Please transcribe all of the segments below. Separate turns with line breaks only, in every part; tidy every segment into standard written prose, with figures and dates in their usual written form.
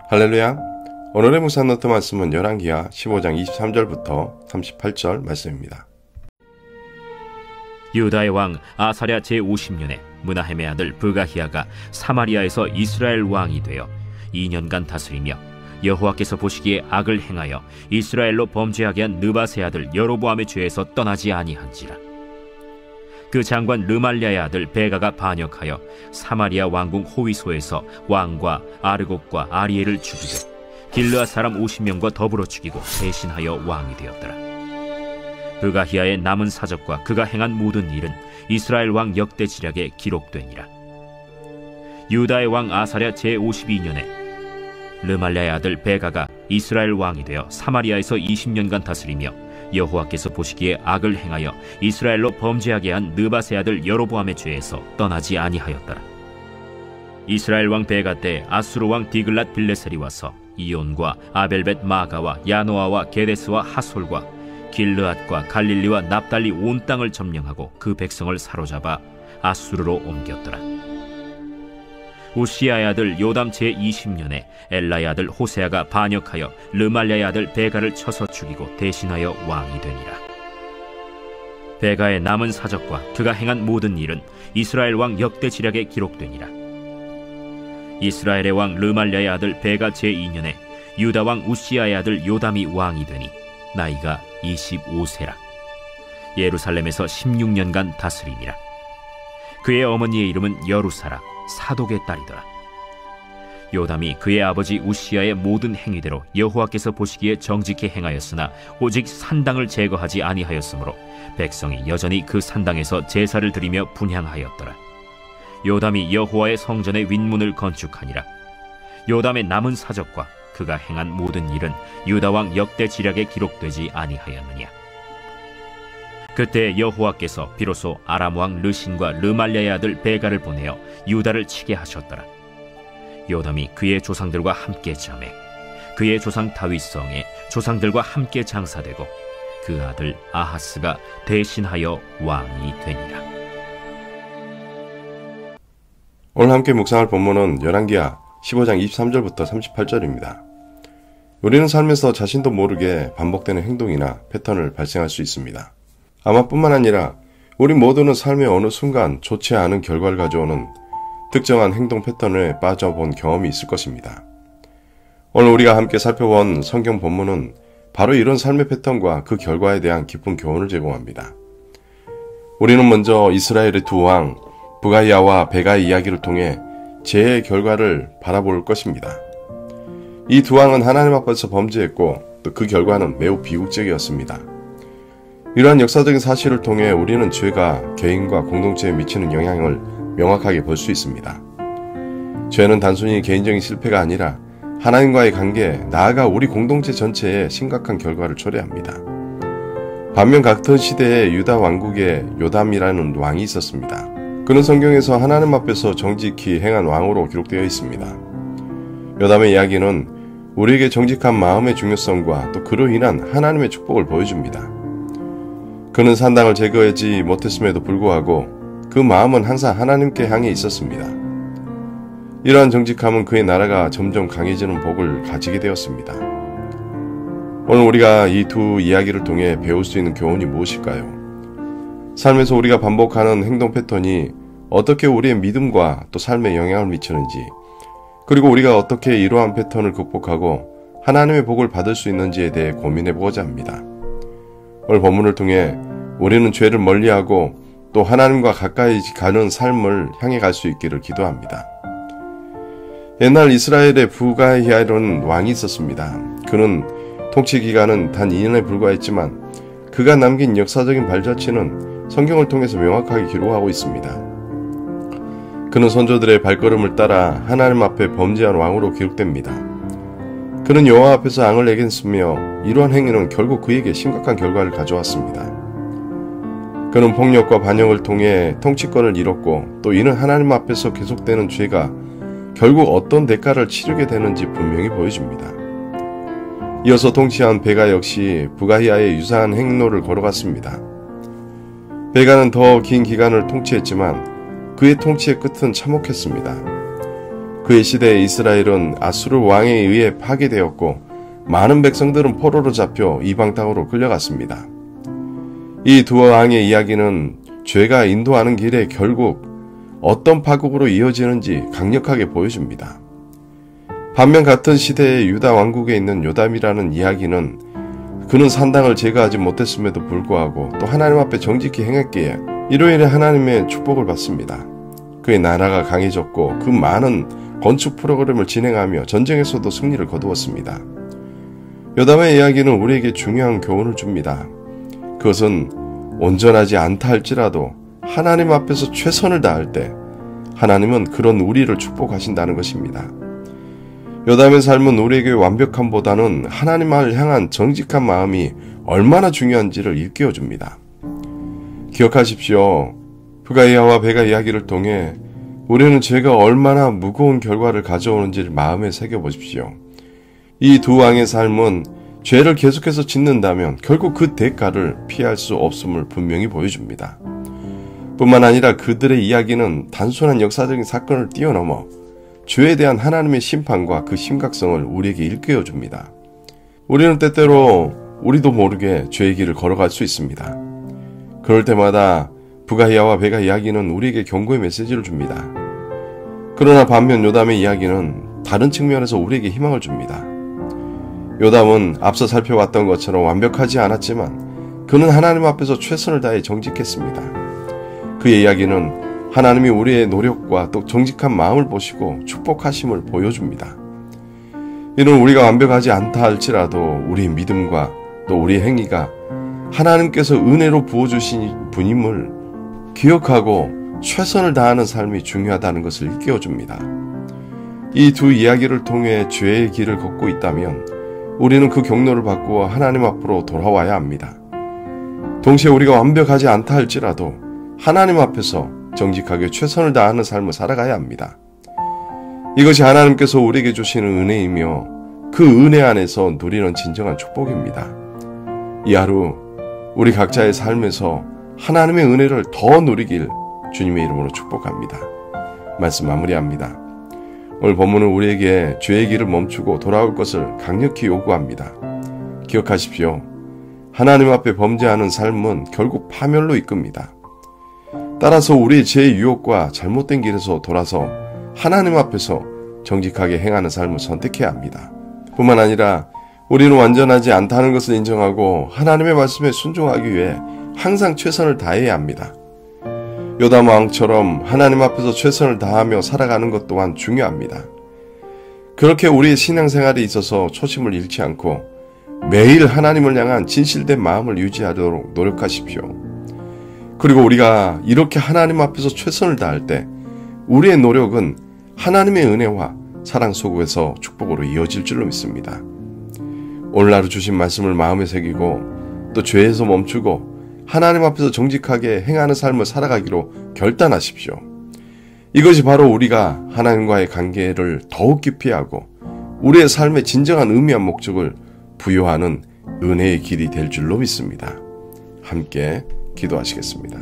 할렐루야. 오늘의 묵상 노트 말씀은 열왕기하 15장 23절부터 38절 말씀입니다.
유다의 왕 아사랴 제50년에 므나헴의 아들 브가히야가 사마리아에서 이스라엘 왕이 되어 2년간 다스리며 여호와께서 보시기에 악을 행하여 이스라엘로 범죄하게 한 느밧의 아들 여로보암의 죄에서 떠나지 아니한지라. 그 장관 르말랴의 아들 베가가 반역하여 사마리아 왕궁 호위소에서 왕과 아르곡과 아리엘을 죽이고 길르앗 사람 50명과 더불어 죽이고 대신하여 왕이 되었더라. 브가히야의 남은 사적과 그가 행한 모든 일은 이스라엘 왕 역대 지략에 기록되니라. 유다의 왕 아사랴 제52년에 르말랴의 아들 베가가 이스라엘 왕이 되어 사마리아에서 20년간 다스리며 여호와께서 보시기에 악을 행하여 이스라엘로 범죄하게 한 느밧의 아들 여로보암의 죄에서 떠나지 아니하였더라. 이스라엘 왕 베가 때 아수르 왕 디글랏 빌레셀이 와서 이온과 아벨벳 마가와 야노아와 게데스와 하솔과 길르앗과 갈릴리와 납달리 온 땅을 점령하고 그 백성을 사로잡아 아수르로 옮겼더라. 우시야의 아들 요담 제20년에 엘라의 아들 호세아가 반역하여 르말랴의 아들 베가를 쳐서 죽이고 대신하여 왕이 되니라. 베가의 남은 사적과 그가 행한 모든 일은 이스라엘 왕 역대 지략에 기록되니라. 이스라엘의 왕 르말랴의 아들 베가 제2년에 유다 왕 우시야의 아들 요담이 왕이 되니 나이가 25세라. 예루살렘에서 16년간 다스리니라. 그의 어머니의 이름은 여루사라, 사독의 딸이더라. 요담이 그의 아버지 우시야의 모든 행위대로 여호와께서 보시기에 정직히 행하였으나 오직 산당을 제거하지 아니하였으므로 백성이 여전히 그 산당에서 제사를 드리며 분향하였더라. 요담이 여호와의 성전의 윗문을 건축하니라. 요담의 남은 사적과 그가 행한 모든 일은 유다 왕 역대 지략에 기록되지 아니하였느냐. 그때 여호와께서 비로소 아람 왕 르신과 르말랴의 아들 베가를 보내어 유다를 치게 하셨더라. 요담이 그의 조상들과 함께 잠에 그의 조상 다윗성에 조상들과 함께 장사되고 그 아들 아하스가 대신하여 왕이 되니라.
오늘 함께 묵상할 본문은 열왕기하 15장 23절부터 38절입니다. 우리는 삶에서 자신도 모르게 반복되는 행동이나 패턴을 발생할 수 있습니다. 아마 뿐만 아니라 우리 모두는 삶의 어느 순간 좋지 않은 결과를 가져오는 특정한 행동 패턴에 빠져본 경험이 있을 것입니다. 오늘 우리가 함께 살펴본 성경 본문은 바로 이런 삶의 패턴과 그 결과에 대한 깊은 교훈을 제공합니다. 우리는 먼저 이스라엘의 두 왕 브가히야와 베가의 이야기를 통해 죄의 결과를 바라볼 것입니다. 이 두 왕은 하나님 앞에서 범죄했고 또 그 결과는 매우 비극적이었습니다. 이러한 역사적인 사실을 통해 우리는 죄가 개인과 공동체에 미치는 영향을 명확하게 볼 수 있습니다. 죄는 단순히 개인적인 실패가 아니라 하나님과의 관계, 나아가 우리 공동체 전체에 심각한 결과를 초래합니다. 반면 같은 시대에 유다 왕국에 요담이라는 왕이 있었습니다. 그는 성경에서 하나님 앞에서 정직히 행한 왕으로 기록되어 있습니다. 요담의 이야기는 우리에게 정직한 마음의 중요성과 또 그로 인한 하나님의 축복을 보여줍니다. 그는 산당을 제거하지 못했음에도 불구하고 그 마음은 항상 하나님께 향해 있었습니다. 이러한 정직함은 그의 나라가 점점 강해지는 복을 가지게 되었습니다. 오늘 우리가 이 두 이야기를 통해 배울 수 있는 교훈이 무엇일까요? 삶에서 우리가 반복하는 행동 패턴이 어떻게 우리의 믿음과 또 삶에 영향을 미치는지, 그리고 우리가 어떻게 이러한 패턴을 극복하고 하나님의 복을 받을 수 있는지에 대해 고민해보고자 합니다. 오늘 본문을 통해 우리는 죄를 멀리하고 또 하나님과 가까이 가는 삶을 향해 갈 수 있기를 기도합니다. 옛날 이스라엘의 브가히야라는 왕이 있었습니다. 그는 통치 기간은 단 2년에 불과했지만 그가 남긴 역사적인 발자취는 성경을 통해서 명확하게 기록하고 있습니다. 그는 선조들의 발걸음을 따라 하나님 앞에 범죄한 왕으로 기록됩니다. 그는 여호와 앞에서 앙을 애겠으며 이러한 행위는 결국 그에게 심각한 결과를 가져왔습니다. 그는 폭력과 반역을 통해 통치권을 잃었고 또 이는 하나님 앞에서 계속되는 죄가 결국 어떤 대가를 치르게 되는지 분명히 보여줍니다. 이어서 통치한 베가 역시 브가히야의 유사한 행로를 걸어갔습니다. 베가는 더 긴 기간을 통치했지만 그의 통치의 끝은 참혹했습니다. 그의 시대에 이스라엘은 아수르 왕에 의해 파괴되었고 많은 백성들은 포로로 잡혀 이방 땅으로 끌려갔습니다. 이 두 왕의 이야기는 죄가 인도하는 길에 결국 어떤 파국으로 이어지는지 강력하게 보여줍니다. 반면 같은 시대의 유다 왕국에 있는 요담이라는 이야기는 그는 산당을 제거하지 못했음에도 불구하고 또 하나님 앞에 정직히 행했기에 이로 인해 하나님의 축복을 받습니다. 그의 나라가 강해졌고 그 많은 건축 프로그램을 진행하며 전쟁에서도 승리를 거두었습니다. 요담의 이야기는 우리에게 중요한 교훈을 줍니다. 그것은 온전하지 않다 할지라도 하나님 앞에서 최선을 다할 때 하나님은 그런 우리를 축복하신다는 것입니다. 요담의 삶은 우리에게 완벽함보다는 하나님을 향한 정직한 마음이 얼마나 중요한지를 일깨워줍니다. 기억하십시오. 부가이아와 베가 이야기를 통해 우리는 죄가 얼마나 무거운 결과를 가져오는지를 마음에 새겨보십시오. 이 두 왕의 삶은 죄를 계속해서 짓는다면 결국 그 대가를 피할 수 없음을 분명히 보여줍니다. 뿐만 아니라 그들의 이야기는 단순한 역사적인 사건을 뛰어넘어 죄에 대한 하나님의 심판과 그 심각성을 우리에게 일깨워줍니다. 우리는 때때로 우리도 모르게 죄의 길을 걸어갈 수 있습니다. 그럴 때마다 부가이아와 베가 이야기는 우리에게 경고의 메시지를 줍니다. 그러나 반면 요담의 이야기는 다른 측면에서 우리에게 희망을 줍니다. 요담은 앞서 살펴봤던 것처럼 완벽하지 않았지만 그는 하나님 앞에서 최선을 다해 정직했습니다. 그의 이야기는 하나님이 우리의 노력과 또 정직한 마음을 보시고 축복하심을 보여줍니다. 이는 우리가 완벽하지 않다 할지라도 우리의 믿음과 또 우리의 행위가 하나님께서 은혜로 부어주신 분임을 기억하고 최선을 다하는 삶이 중요하다는 것을 일깨워줍니다. 이 두 이야기를 통해 죄의 길을 걷고 있다면 우리는 그 경로를 바꾸어 하나님 앞으로 돌아와야 합니다. 동시에 우리가 완벽하지 않다 할지라도 하나님 앞에서 정직하게 최선을 다하는 삶을 살아가야 합니다. 이것이 하나님께서 우리에게 주시는 은혜이며 그 은혜 안에서 누리는 진정한 축복입니다. 이 하루 우리 각자의 삶에서 하나님의 은혜를 더 누리길 주님의 이름으로 축복합니다. 말씀 마무리합니다. 오늘 본문은 우리에게 죄의 길을 멈추고 돌아올 것을 강력히 요구합니다. 기억하십시오. 하나님 앞에 범죄하는 삶은 결국 파멸로 이끕니다. 따라서 우리의 죄의 유혹과 잘못된 길에서 돌아서 하나님 앞에서 정직하게 행하는 삶을 선택해야 합니다. 뿐만 아니라 우리는 완전하지 않다는 것을 인정하고 하나님의 말씀에 순종하기 위해 항상 최선을 다해야 합니다. 요담 왕처럼 하나님 앞에서 최선을 다하며 살아가는 것 또한 중요합니다. 그렇게 우리의 신앙생활에 있어서 초심을 잃지 않고 매일 하나님을 향한 진실된 마음을 유지하도록 노력하십시오. 그리고 우리가 이렇게 하나님 앞에서 최선을 다할 때 우리의 노력은 하나님의 은혜와 사랑 속에서 축복으로 이어질 줄로 믿습니다. 오늘 하루 주신 말씀을 마음에 새기고 또 죄에서 멈추고 하나님 앞에서 정직하게 행하는 삶을 살아가기로 결단하십시오. 이것이 바로 우리가 하나님과의 관계를 더욱 깊이 하고 우리의 삶의 진정한 의미와 목적을 부여하는 은혜의 길이 될 줄로 믿습니다. 함께 기도하시겠습니다.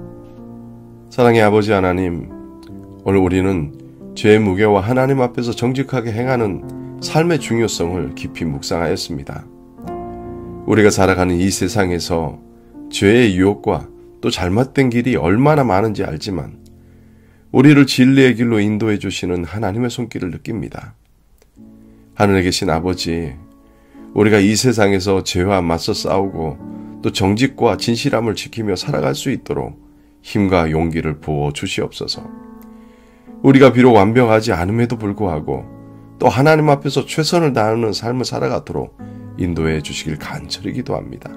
사랑의 아버지 하나님, 오늘 우리는 죄의 무게와 하나님 앞에서 정직하게 행하는 삶의 중요성을 깊이 묵상하였습니다. 우리가 살아가는 이 세상에서 죄의 유혹과 또 잘못된 길이 얼마나 많은지 알지만 우리를 진리의 길로 인도해 주시는 하나님의 손길을 느낍니다. 하늘에 계신 아버지, 우리가 이 세상에서 죄와 맞서 싸우고 또 정직과 진실함을 지키며 살아갈 수 있도록 힘과 용기를 부어 주시옵소서. 우리가 비록 완벽하지 않음에도 불구하고 또 하나님 앞에서 최선을 다하는 삶을 살아가도록 인도해 주시길 간절히 기도합니다.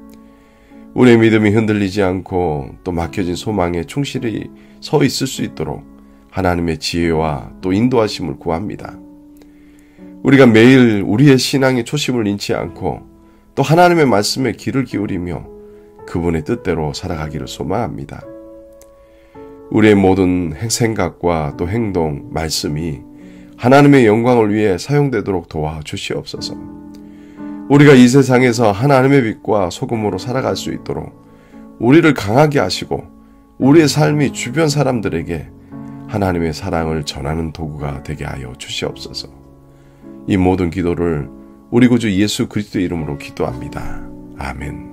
우리의 믿음이 흔들리지 않고 또 막혀진 소망에 충실히 서 있을 수 있도록 하나님의 지혜와 또 인도하심을 구합니다. 우리가 매일 우리의 신앙의 초심을 잃지 않고 또 하나님의 말씀에 귀를 기울이며 그분의 뜻대로 살아가기를 소망합니다. 우리의 모든 생각과 또 행동, 말씀이 하나님의 영광을 위해 사용되도록 도와주시옵소서. 우리가 이 세상에서 하나님의 빛과 소금으로 살아갈 수 있도록 우리를 강하게 하시고 우리의 삶이 주변 사람들에게 하나님의 사랑을 전하는 도구가 되게 하여 주시옵소서. 이 모든 기도를 우리 구주 예수 그리스도의 이름으로 기도합니다. 아멘.